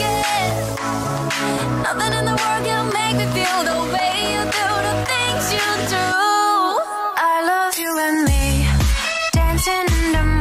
forget. Nothing in the world can make me feel the way you do, the things you do. I love you and me, dancing in the